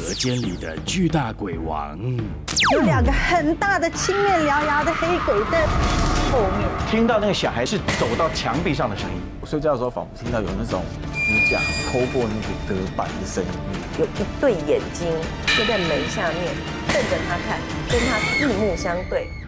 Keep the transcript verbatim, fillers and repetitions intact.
隔间里的巨大鬼王， 有两个很大的青面獠牙的黑鬼在后面。 听到那个小孩是走到墙壁上的声音。 我睡觉的时候仿佛听到有那种指甲抠过那个隔板的声音。 有一对眼睛就在门下面瞪着他看，跟他四目相对。